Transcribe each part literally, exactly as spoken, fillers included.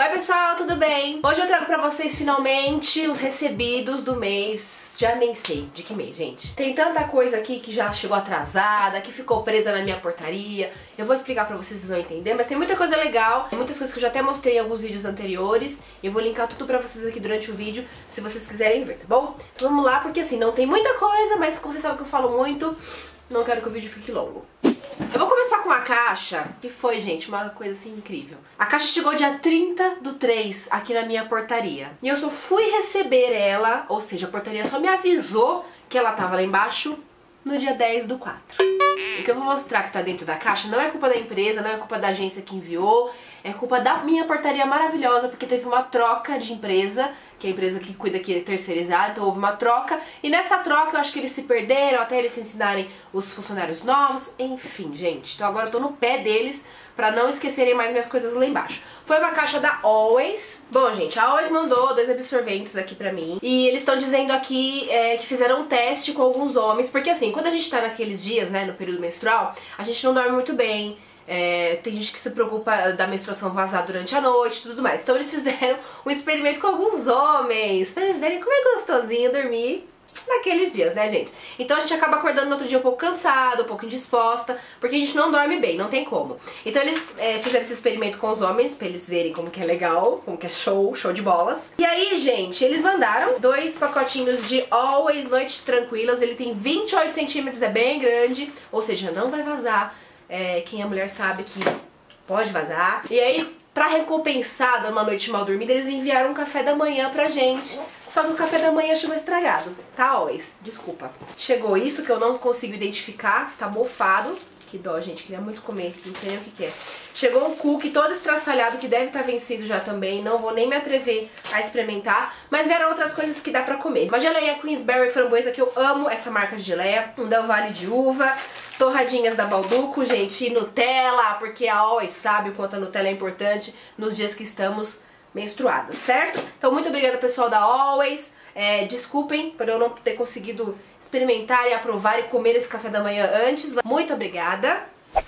Oi pessoal, tudo bem? Hoje eu trago pra vocês finalmente os recebidos do mês, já nem sei de que mês, gente. Tem tanta coisa aqui que já chegou atrasada, que ficou presa na minha portaria. Eu vou explicar pra vocês, vocês vão entender, mas tem muita coisa legal, tem muitas coisas que eu já até mostrei em alguns vídeos anteriores. Eu vou linkar tudo pra vocês aqui durante o vídeo, se vocês quiserem ver, tá bom? Então vamos lá, porque assim, não tem muita coisa, mas como vocês sabem que eu falo muito, não quero que o vídeo fique longo. Eu vou começar com a caixa, que foi, gente, uma coisa assim incrível. A caixa chegou dia trinta do três aqui na minha portaria. E eu só fui receber ela, ou seja, a portaria só me avisou que ela tava lá embaixo no dia dez do quatro. O que eu vou mostrar que tá dentro da caixa não é culpa da empresa, não é culpa da agência que enviou, é culpa da minha portaria maravilhosa, porque teve uma troca de empresa, que é a empresa que cuida aqui é terceirizada, então houve uma troca, e nessa troca eu acho que eles se perderam até eles ensinarem os funcionários novos, enfim, gente. Então agora eu tô no pé deles pra não esquecerem mais minhas coisas lá embaixo. Foi uma caixa da Always. Bom, gente, a Always mandou dois absorventes aqui pra mim, e eles estão dizendo aqui é, que fizeram um teste com alguns homens, porque assim, quando a gente tá naqueles dias, né, no período menstrual, a gente não dorme muito bem. É, tem gente que se preocupa da menstruação vazar durante a noite e tudo mais. Então eles fizeram um experimento com alguns homens, pra eles verem como é gostosinho dormir naqueles dias, né, gente? Então a gente acaba acordando no outro dia um pouco cansado, um pouco indisposta, porque a gente não dorme bem, não tem como. Então eles é, fizeram esse experimento com os homens, pra eles verem como que é legal, como que é show, show de bolas. E aí, gente, eles mandaram dois pacotinhos de Always Noites Tranquilas. Ele tem vinte e oito centímetros, é bem grande, ou seja, não vai vazar. É, quem é mulher sabe que pode vazar. E aí, pra recompensar de uma noite mal dormida, eles enviaram um café da manhã pra gente. Só que o café da manhã chegou estragado, tá, Always? Desculpa. Chegou isso que eu não consigo identificar, está mofado. Que dó, gente, queria muito comer, não sei nem o que que é. Chegou um cookie todo estraçalhado, que deve estar vencido já também, não vou nem me atrever a experimentar. Mas vieram outras coisas que dá pra comer. Uma geleia Queensberry framboesa, que eu amo essa marca de geleia. Um Del Valle de uva. Torradinhas da Balduco, gente, e Nutella, porque a Always sabe o quanto a Nutella é importante nos dias que estamos menstruadas, certo? Então muito obrigada, pessoal da Always. É, desculpem por eu não ter conseguido experimentar e aprovar e comer esse café da manhã antes. Muito obrigada.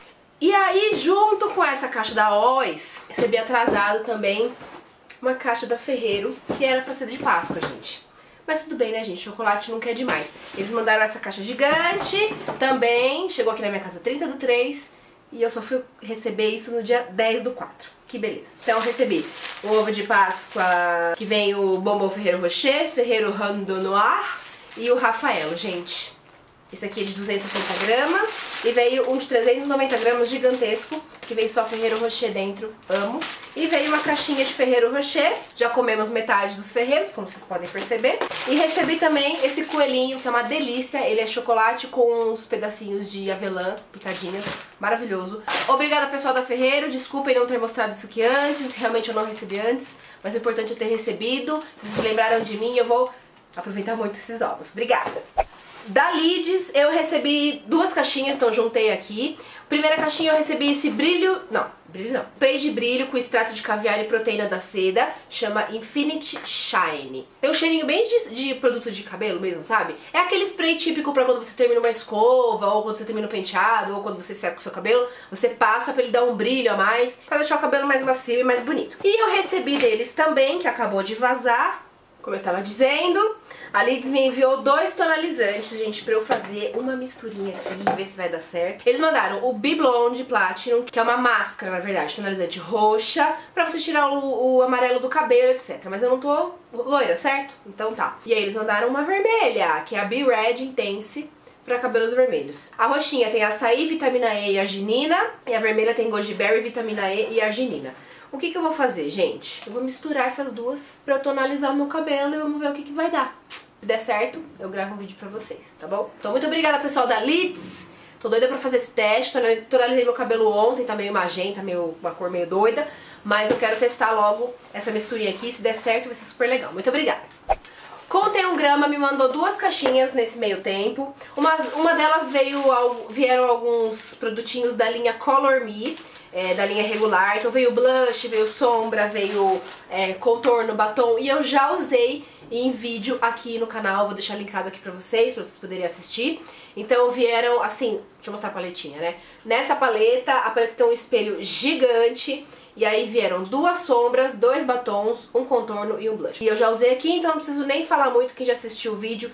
E aí, junto com essa caixa da Always, recebi atrasado também uma caixa da Ferrero, que era pra ser de Páscoa, gente. Mas tudo bem, né, gente? Chocolate nunca é demais. Eles mandaram essa caixa gigante também. Chegou aqui na minha casa trinta do três. E eu só fui receber isso no dia dez do quatro. Que beleza. Então eu recebi o ovo de Páscoa, que vem o bombom Ferrero Rocher, Ferrero Rando Noir e o Rafaelo, gente. Esse aqui é de duzentos e sessenta gramas. E veio um de trezentos e noventa gramas gigantesco, que vem só Ferrero Rocher dentro, amo. E veio uma caixinha de Ferrero Rocher, já comemos metade dos Ferreiros, como vocês podem perceber. E recebi também esse coelhinho, que é uma delícia, ele é chocolate com uns pedacinhos de avelã, picadinhas, maravilhoso. Obrigada, pessoal da Ferrero, desculpem não ter mostrado isso aqui antes, realmente eu não recebi antes, mas o importante é ter recebido. Vocês lembraram de mim, eu vou aproveitar muito esses ovos. Obrigada! Da Lids eu recebi duas caixinhas, então juntei aqui. Primeira caixinha eu recebi esse brilho, não, brilho não, spray de brilho com extrato de caviar e proteína da seda, chama Infinity Shine. Tem um cheirinho bem de, de produto de cabelo mesmo, sabe? É aquele spray típico pra quando você termina uma escova, ou quando você termina um penteado, ou quando você seca o seu cabelo, você passa pra ele dar um brilho a mais, pra deixar o cabelo mais macio e mais bonito. E eu recebi deles também, que acabou de vazar, como eu estava dizendo, a Lids me enviou dois tonalizantes, gente, pra eu fazer uma misturinha aqui, ver se vai dar certo. Eles mandaram o Be Blonde Platinum, que é uma máscara, na verdade, tonalizante roxa, pra você tirar o, o amarelo do cabelo, etcétera. Mas eu não tô loira, certo? Então tá. E aí eles mandaram uma vermelha, que é a Be Red Intense, pra cabelos vermelhos. A roxinha tem açaí, vitamina E e arginina, e a vermelha tem goji berry, vitamina E e arginina. O que que eu vou fazer, gente? Eu vou misturar essas duas pra eu tonalizar o meu cabelo e vamos ver o que que vai dar. Se der certo, eu gravo um vídeo pra vocês, tá bom? Então muito obrigada, pessoal da Lids. Tô doida pra fazer esse teste. Tonalizei meu cabelo ontem, tá meio magenta, meio, uma cor meio doida. Mas eu quero testar logo essa misturinha aqui. Se der certo, vai ser super legal. Muito obrigada. Contém um Grama me mandou duas caixinhas nesse meio tempo. Uma, uma delas veio, vieram alguns produtinhos da linha Color Me. É, da linha regular, então veio blush, veio sombra, veio é, contorno, batom, e eu já usei em vídeo aqui no canal, vou deixar linkado aqui pra vocês, pra vocês poderem assistir. Então vieram assim, deixa eu mostrar a paletinha, né? Nessa paleta, a paleta tem um espelho gigante, e aí vieram duas sombras, dois batons, um contorno e um blush. E eu já usei aqui, então não preciso nem falar muito, quem já assistiu o vídeo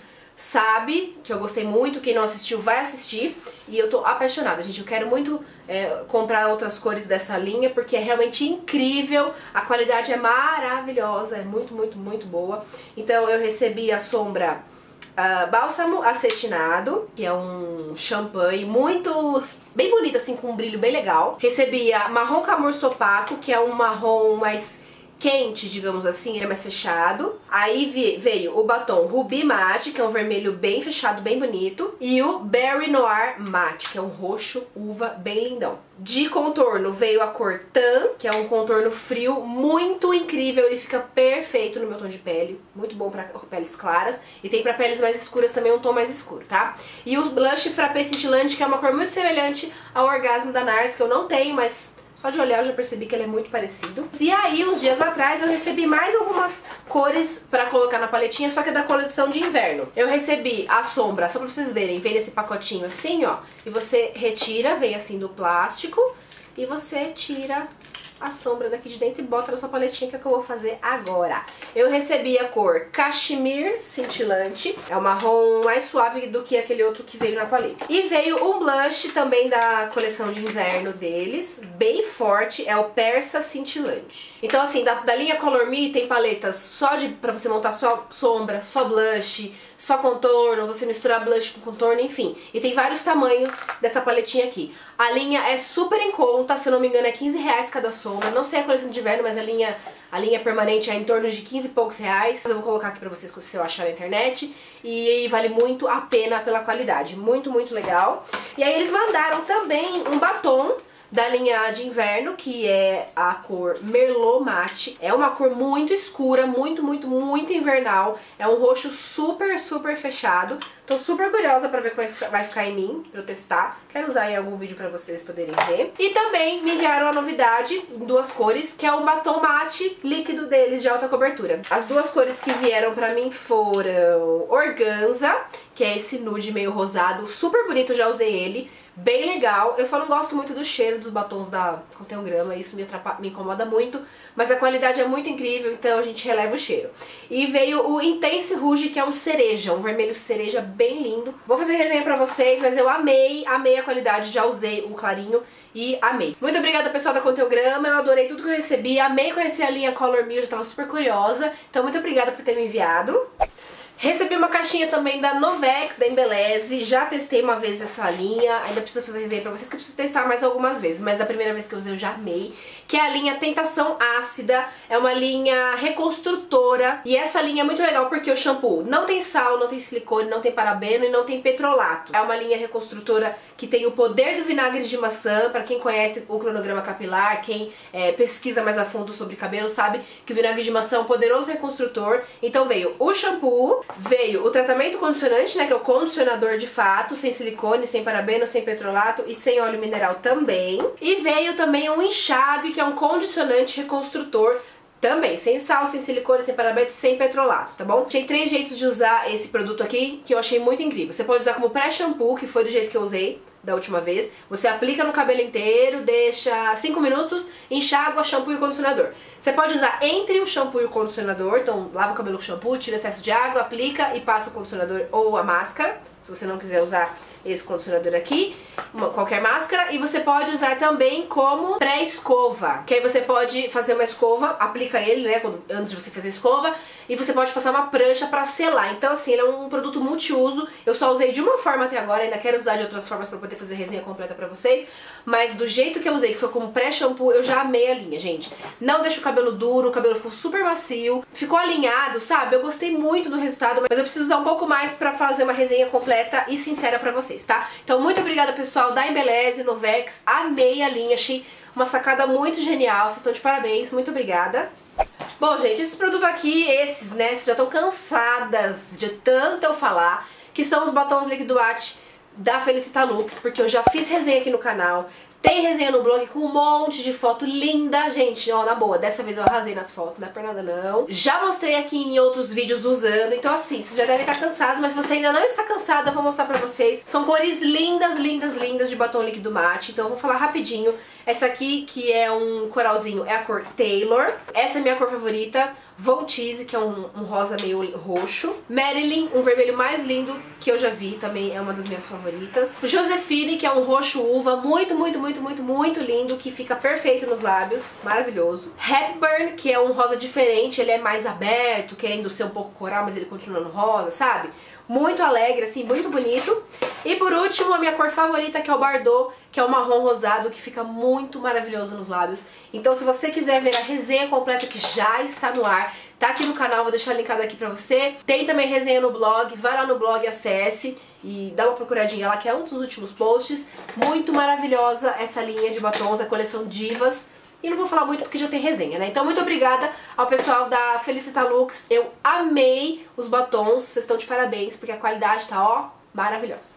sabe que eu gostei muito, quem não assistiu vai assistir, e eu tô apaixonada, gente. Eu quero muito é, comprar outras cores dessa linha, porque é realmente incrível, a qualidade é maravilhosa, é muito, muito, muito boa. Então eu recebi a sombra uh, Bálsamo Acetinado, que é um champanhe muito, bem bonito assim, com um brilho bem legal. Recebi a Marrom Camurça Opaco, que é um marrom mais quente, digamos assim, ele é mais fechado. Aí veio o batom Ruby Matte, que é um vermelho bem fechado, bem bonito. E o Berry Noir Matte, que é um roxo uva bem lindão. De contorno veio a cor Tan, que é um contorno frio muito incrível. Ele fica perfeito no meu tom de pele, muito bom pra peles claras. E tem pra peles mais escuras também um tom mais escuro, tá? E o blush Frappé Cintilante, que é uma cor muito semelhante ao Orgasmo da Nars, que eu não tenho, mas só de olhar eu já percebi que ele é muito parecido. E aí, uns dias atrás, eu recebi mais algumas cores pra colocar na paletinha, só que é da coleção de inverno. Eu recebi a sombra, só pra vocês verem, vem nesse pacotinho assim, ó. E você retira, vem assim do plástico, e você tira a sombra daqui de dentro e bota na sua paletinha, que é o que eu vou fazer agora. Eu recebi a cor Cashmere Cintilante, é o marrom mais suave do que aquele outro que veio na paleta. E veio um blush também da coleção de inverno deles, bem forte, é o Persa Cintilante. Então assim, da, da linha Color Me tem paletas só de, pra você montar só sombra, só blush, só contorno, você misturar blush com contorno, enfim. E tem vários tamanhos dessa paletinha aqui. A linha é super em conta, se eu não me engano é quinze reais cada sombra. Não sei a coleção de inverno, mas a linha, a linha permanente é em torno de quinze e poucos reais. Eu vou colocar aqui pra vocês se eu achar na internet. E vale muito a pena pela qualidade. Muito, muito legal. E aí eles mandaram também um batom da linha de inverno, que é a cor Merlot Matte. É uma cor muito escura, muito, muito, muito invernal. É um roxo super, super fechado. Tô super curiosa pra ver como é que vai ficar em mim, pra eu testar. Quero usar em algum vídeo pra vocês poderem ver. E também me enviaram a novidade em duas cores, que é o batom mate líquido deles de alta cobertura. As duas cores que vieram pra mim foram Organza, que é esse nude meio rosado, super bonito, eu já usei ele. Bem legal, eu só não gosto muito do cheiro dos batons da Contém um Grama, isso me, me incomoda muito, mas a qualidade é muito incrível, então a gente releva o cheiro. E veio o Intense Rouge, que é um cereja, um vermelho cereja bem lindo. Vou fazer resenha pra vocês, mas eu amei, amei a qualidade, já usei o clarinho e amei. Muito obrigada, pessoal da Contém um Grama, eu adorei tudo que eu recebi, amei conhecer a linha Color Me, eu já tava super curiosa, então muito obrigada por ter me enviado. Recebi uma caixinha também da Novex, da Embeleze, já testei uma vez essa linha, ainda preciso fazer resenha pra vocês que eu preciso testar mais algumas vezes, mas da primeira vez que eu usei eu já amei, que é a linha Tentação Ácida, é uma linha reconstrutora, e essa linha é muito legal porque o shampoo não tem sal, não tem silicone, não tem parabeno e não tem petrolato. É uma linha reconstrutora que tem o poder do vinagre de maçã, pra quem conhece o cronograma capilar, quem é, pesquisa mais a fundo sobre cabelo sabe que o vinagre de maçã é um poderoso reconstrutor. Então veio o shampoo, veio o tratamento condicionante, né, que é o condicionador de fato, sem silicone, sem parabeno, sem petrolato e sem óleo mineral também. E veio também um enxágue, que é um condicionante reconstrutor também, sem sal, sem silicone, sem parabeno, sem petrolato, tá bom? Tem três jeitos de usar esse produto aqui que eu achei muito incrível. Você pode usar como pré-shampoo, que foi do jeito que eu usei da última vez. Você aplica no cabelo inteiro, deixa cinco minutos, enxágua, shampoo e condicionador. Você pode usar entre o shampoo e o condicionador, então lava o cabelo com shampoo, tira excesso de água, aplica e passa o condicionador ou a máscara, se você não quiser usar esse condicionador aqui, uma, qualquer máscara. E você pode usar também como pré-escova, que aí você pode fazer uma escova, aplica ele, né, quando, antes de você fazer a escova, e você pode passar uma prancha pra selar. Então assim, ele é um produto multiuso. Eu só usei de uma forma até agora, ainda quero usar de outras formas pra poder fazer resenha completa pra vocês, mas do jeito que eu usei, que foi como pré-shampoo, eu já amei a linha, gente. Não deixa o cabelo duro, o cabelo ficou super macio, ficou alinhado, sabe? Eu gostei muito do resultado, mas eu preciso usar um pouco mais pra fazer uma resenha completa e sincera pra vocês, tá? Então muito obrigada, pessoal da Embeleze, Novex, amei a linha, achei uma sacada muito genial, vocês estão de parabéns, muito obrigada. Bom, gente, esses produtos aqui, esses, né, vocês já estão cansadas de tanto eu falar, que são os batons Liquid Matte da Felicita Looks, porque eu já fiz resenha aqui no canal, Tem resenha no blog com um monte de foto linda. Gente, ó, na boa, dessa vez eu arrasei nas fotos, não é por nada não. Já mostrei aqui em outros vídeos usando, então assim, vocês já devem estar cansados, mas se você ainda não está cansado, eu vou mostrar pra vocês. São cores lindas, lindas, lindas de batom líquido mate, então eu vou falar rapidinho. Essa aqui, que é um coralzinho, é a cor Taylor. Essa é a minha cor favorita. Von Teese, que é um, um rosa meio roxo. Marilyn, um vermelho mais lindo que eu já vi, também é uma das minhas favoritas. Josephine, que é um roxo uva, muito, muito, muito, muito, muito lindo, que fica perfeito nos lábios, maravilhoso. Hepburn, que é um rosa diferente, ele é mais aberto, querendo ser um pouco coral, mas ele continua no rosa, sabe? Muito alegre, assim, muito bonito. E por último, a minha cor favorita, que é o Bardot, que é o marrom rosado, que fica muito maravilhoso nos lábios. Então, se você quiser ver a resenha completa, que já está no ar, tá aqui no canal, vou deixar linkado aqui pra você. Tem também resenha no blog, vai lá no blog, acesse e dá uma procuradinha lá, que é um dos últimos posts. Muito maravilhosa essa linha de batons, a coleção Divas. E não vou falar muito porque já tem resenha, né? Então, muito obrigada ao pessoal da Felicita Looks. Eu amei os batons, vocês estão de parabéns, porque a qualidade tá, ó, maravilhosa.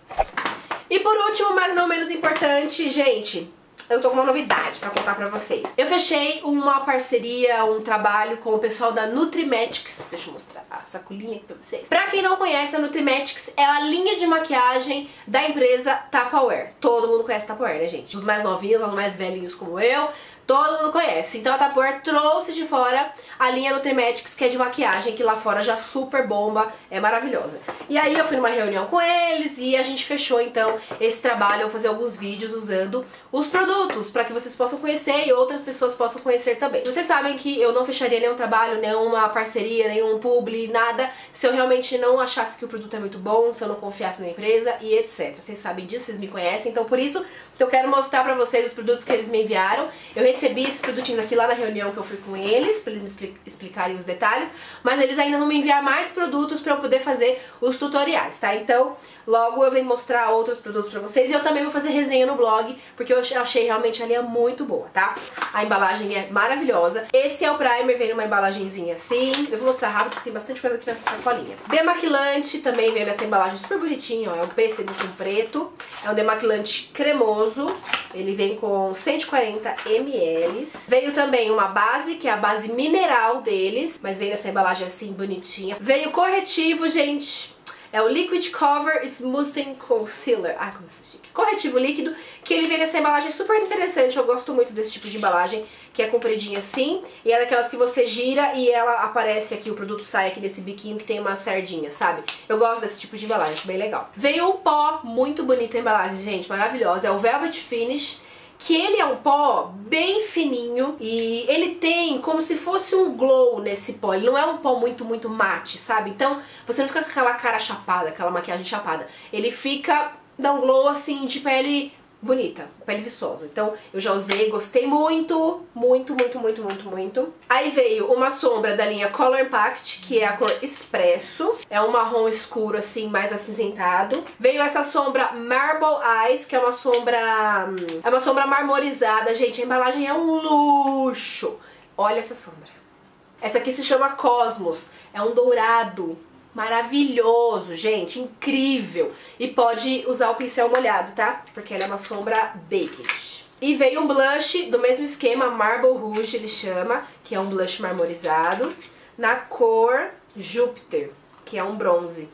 E por último, mas não menos importante, gente, eu tô com uma novidade pra contar pra vocês. Eu fechei uma parceria, um trabalho com o pessoal da Nutrimatics. Deixa eu mostrar a sacolinha aqui pra vocês. Pra quem não conhece, a Nutrimatics é a linha de maquiagem da empresa Tupperware. Todo mundo conhece Tupperware, né, gente? Os mais novinhos, os mais velhinhos como eu, todo mundo conhece. Então a Tupperware trouxe de fora a linha Nutrimatics, que é de maquiagem, que lá fora já super bomba, é maravilhosa. E aí eu fui numa reunião com eles e a gente fechou então esse trabalho. Eu vou fazer alguns vídeos usando os produtos para que vocês possam conhecer e outras pessoas possam conhecer também. Vocês sabem que eu não fecharia nenhum trabalho, nenhuma parceria, nenhum publi, nada, se eu realmente não achasse que o produto é muito bom, se eu não confiasse na empresa e etcétera. Vocês sabem disso, vocês me conhecem, então por isso eu quero mostrar pra vocês os produtos que eles me enviaram. Eu recebi esses produtinhos aqui lá na reunião que eu fui com eles, pra eles me explicarem os detalhes, mas eles ainda vão me enviar mais produtos pra eu poder fazer os tutoriais, tá? Então, logo eu venho mostrar outros produtos pra vocês e eu também vou fazer resenha no blog, porque eu achei realmente a linha muito boa, tá? A embalagem é maravilhosa. Esse é o primer, vem numa embalagenzinha assim. Eu vou mostrar rápido, porque tem bastante coisa aqui nessa sacolinha. Demaquilante também vem nessa embalagem super bonitinho, ó. É um pêssego com preto. É um demaquilante cremoso. Ele vem com cento e quarenta mililitros. Veio também uma base, que é a base mineral deles, mas veio nessa embalagem assim, bonitinha. Veio corretivo, gente. É o Liquid Cover Smoothing Concealer. Ai, como isso é chique. Corretivo líquido, que ele vem nessa embalagem super interessante. Eu gosto muito desse tipo de embalagem, que é compridinha assim. E é daquelas que você gira e ela aparece aqui, o produto sai aqui desse biquinho que tem uma sardinha, sabe? Eu gosto desse tipo de embalagem, acho bem legal. Veio um pó, muito bonita a embalagem, gente, maravilhosa. É o Velvet Finish, que ele é um pó bem fininho e ele tem como se fosse um glow nesse pó. Ele não é um pó muito, muito mate, sabe? Então você não fica com aquela cara chapada, aquela maquiagem chapada. Ele fica, dá um glow assim de pele bonita, pele viçosa. Então eu já usei, gostei muito, muito, muito, muito, muito, muito. Aí veio uma sombra da linha Color Impact, que é a cor Espresso. É um marrom escuro assim, mais acinzentado. Veio essa sombra Marble Eyes, que é uma sombra... É uma sombra marmorizada. Gente, a embalagem é um luxo. Olha essa sombra. Essa aqui se chama Cosmos. É um dourado maravilhoso, gente, incrível. E pode usar o pincel molhado, tá? Porque ela é uma sombra Baked. E veio um blush do mesmo esquema, Marble Rouge ele chama, que é um blush marmorizado, na cor Júpiter, que é um bronze.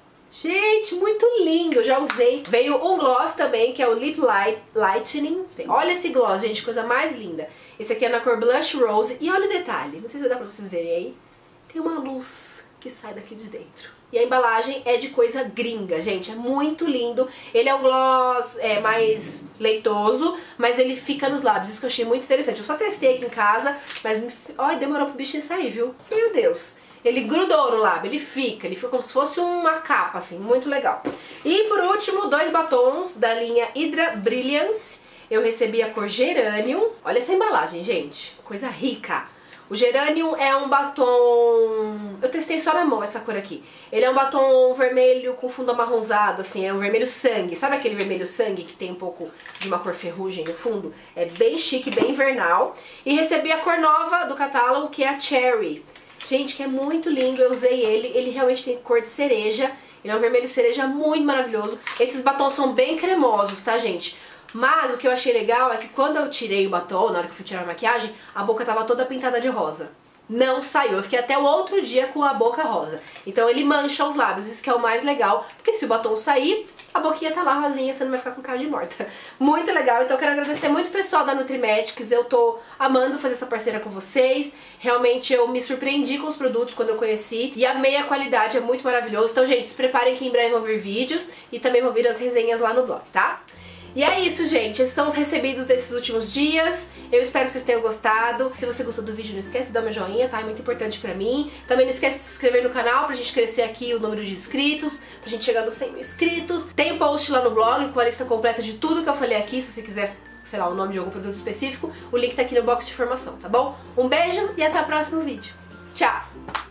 Gente, muito lindo, eu já usei. Veio um gloss também, que é o Lip Light, Lightening. Olha esse gloss, gente, coisa mais linda. Esse aqui é na cor Blush Rose. E olha o detalhe, não sei se dá pra vocês verem aí. Tem uma luz que sai daqui de dentro. E a embalagem é de coisa gringa, gente, é muito lindo. Ele é um gloss é, mais leitoso, mas ele fica nos lábios, isso que eu achei muito interessante. Eu só testei aqui em casa, mas olha, demorou pro bichinho sair, viu? Meu Deus. Ele grudou no lábio, ele fica, ele fica como se fosse uma capa, assim, muito legal. E por último, dois batons da linha Hydra Brilliance. Eu recebi a cor Geranium. Olha essa embalagem, gente, coisa rica. O Geranium é um batom... Eu testei só na mão essa cor aqui. Ele é um batom vermelho com fundo amarronzado, assim, é um vermelho sangue. Sabe aquele vermelho sangue que tem um pouco de uma cor ferrugem no fundo? É bem chique, bem invernal. E recebi a cor nova do catálogo, que é a Cherry. Gente, que é muito lindo, eu usei ele. Ele realmente tem cor de cereja. Ele é um vermelho cereja muito maravilhoso. Esses batons são bem cremosos, tá, gente? Mas o que eu achei legal é que quando eu tirei o batom, na hora que eu fui tirar a maquiagem, a boca tava toda pintada de rosa. Não saiu, eu fiquei até o outro dia com a boca rosa. Então ele mancha os lábios, isso que é o mais legal, porque se o batom sair, a boquinha tá lá rosinha, você não vai ficar com cara de morta. Muito legal, então eu quero agradecer muito o pessoal da Nutrimetics, eu tô amando fazer essa parceira com vocês. Realmente eu me surpreendi com os produtos quando eu conheci e amei a qualidade, é muito maravilhoso. Então, gente, se preparem que em breve vão vir vídeos e também vão vir as resenhas lá no blog, tá? E é isso, gente, esses são os recebidos desses últimos dias. Eu espero que vocês tenham gostado. Se você gostou do vídeo, não esquece de dar meu joinha, tá? É muito importante pra mim. Também não esquece de se inscrever no canal pra gente crescer aqui o número de inscritos, pra gente chegar nos cem mil inscritos. Tem um post lá no blog com a lista completa de tudo que eu falei aqui, se você quiser, sei lá, o nome de algum produto específico. O link tá aqui no box de informação, tá bom? Um beijo e até o próximo vídeo. Tchau!